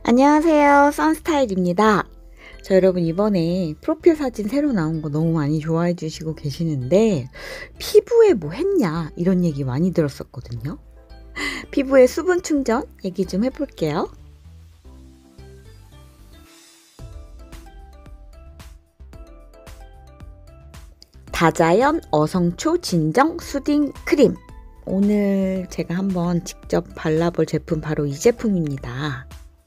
안녕하세요, 선스타일입니다. 저 여러분, 이번에 프로필 사진 새로 나온 거 너무 많이 좋아해 주시고 계시는데 피부에 뭐 했냐 이런 얘기 많이 들었었거든요. 피부에 수분 충전 얘기 좀 해볼게요. 다자연 어성초 진정 수딩 크림, 오늘 제가 한번 직접 발라볼 제품 바로 이 제품입니다.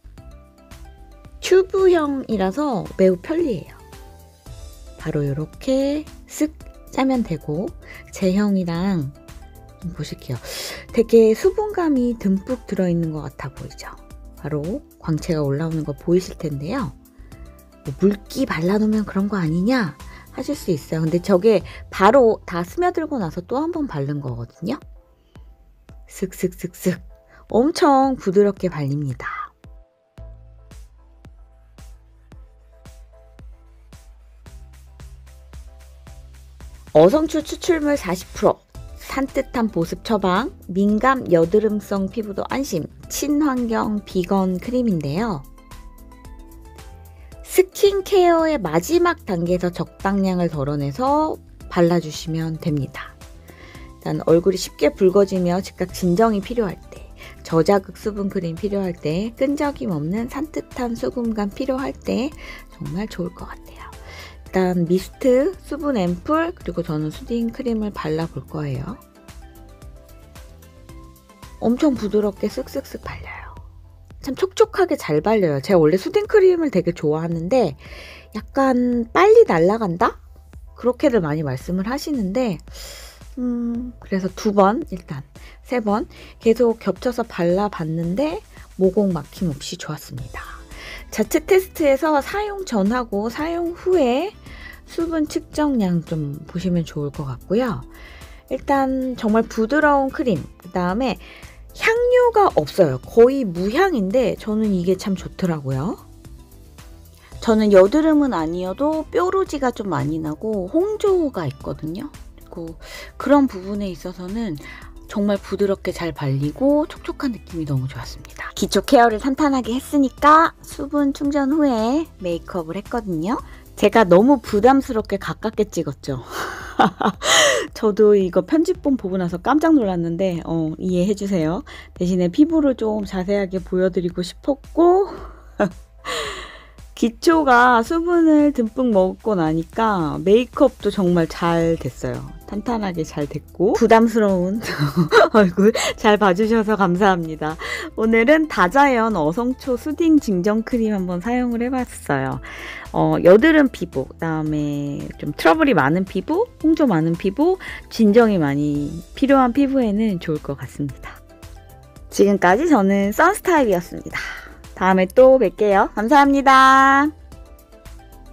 튜브형이라서 매우 편리해요. 바로 이렇게 쓱 짜면 되고, 제형이랑 좀 보실게요. 되게 수분감이 듬뿍 들어있는 것 같아 보이죠? 바로 광채가 올라오는 거 보이실 텐데요. 뭐 물기 발라놓으면 그런 거 아니냐 하실 수 있어요. 근데 저게 바로 다 스며들고 나서 또 한 번 바른 거거든요. 슥슥슥슥 엄청 부드럽게 발립니다. 어성초 추출물 40%, 산뜻한 보습 처방, 민감 여드름성 피부도 안심, 친환경 비건 크림인데요. 스킨케어의 마지막 단계에서 적당량을 덜어내서 발라주시면 됩니다. 일단 얼굴이 쉽게 붉어지며 즉각 진정이 필요할 때, 저자극 수분 크림 필요할 때, 끈적임 없는 산뜻한 수분감 필요할 때 정말 좋을 것 같아요. 일단 미스트, 수분 앰플, 그리고 저는 수딩 크림을 발라볼 거예요. 엄청 부드럽게 쓱쓱쓱 발려요. 참 촉촉하게 잘 발려요. 제가 원래 수딩 크림을 되게 좋아하는데 약간 빨리 날아간다? 그렇게들 많이 말씀을 하시는데 그래서 2번, 일단 3번 계속 겹쳐서 발라봤는데 모공 막힘 없이 좋았습니다. 자체 테스트에서 사용 전하고 사용 후에 수분 측정량 좀 보시면 좋을 것 같고요. 일단 정말 부드러운 크림, 그 다음에 향료가 없어요. 거의 무향인데 저는 이게 참 좋더라고요. 저는 여드름은 아니어도 뾰루지가 좀 많이 나고 홍조가 있거든요. 그리고 그런 부분에 있어서는 정말 부드럽게 잘 발리고 촉촉한 느낌이 너무 좋았습니다. 기초 케어를 탄탄하게 했으니까 수분 충전 후에 메이크업을 했거든요. 제가 너무 부담스럽게 가깝게 찍었죠. 저도 이거 편집본 보고 나서 깜짝 놀랐는데 이해해주세요. 대신에 피부를 좀 자세하게 보여드리고 싶었고 기초가 수분을 듬뿍 먹고 나니까 메이크업도 정말 잘 됐어요. 탄탄하게 잘 됐고 부담스러운 얼굴 잘 봐주셔서 감사합니다. 오늘은 다자연 어성초 수딩 진정 크림 한번 사용을 해봤어요. 여드름 피부, 그다음에 좀 트러블이 많은 피부, 홍조 많은 피부, 진정이 많이 필요한 피부에는 좋을 것 같습니다. 지금까지 저는 선스타일이었습니다. 다음에 또 뵐게요. 감사합니다.